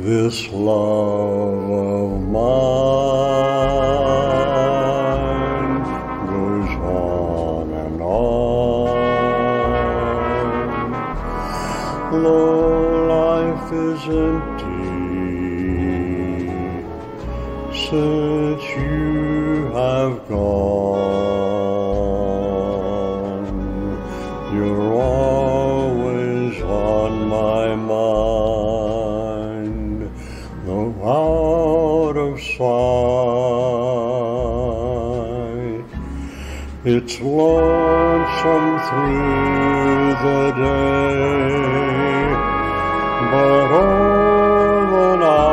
This love of mine goes on and on. Though life is empty since you have gone, you're always on my mind, though out of sight. It's lonesome through the day, but all the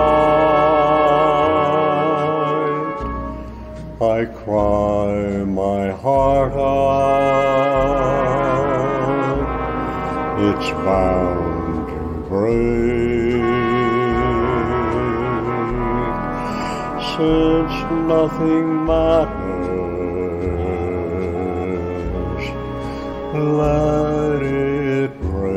night I cry my heart out. It's bound to break, since nothing matters. Let it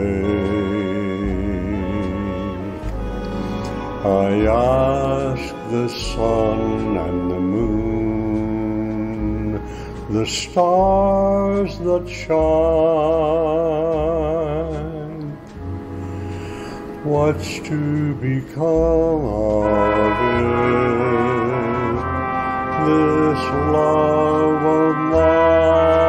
break. I ask the sun and the moon, the stars that shine, what's to become of it, this love of mine?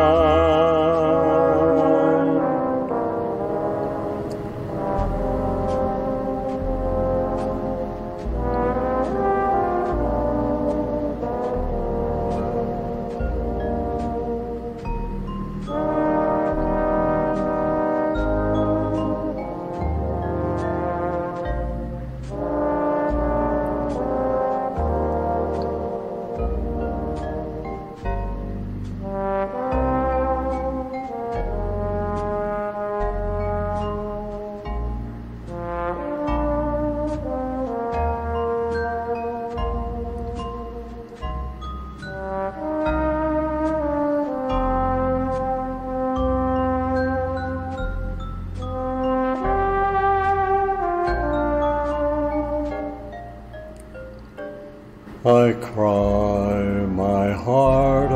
I cry my heart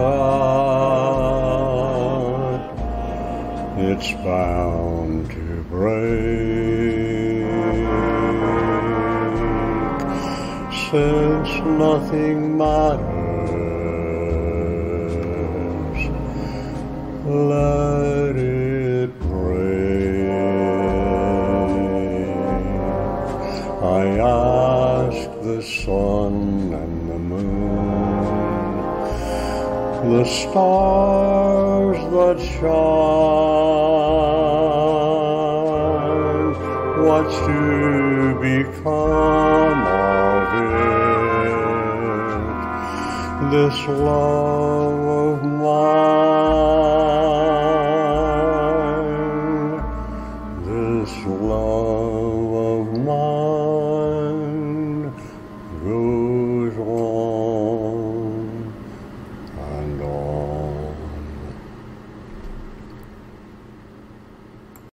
out, it's bound to break, since nothing matters. Let it break. I ask the sun and the moon, the stars that shine, what's to become of it, this love of mine?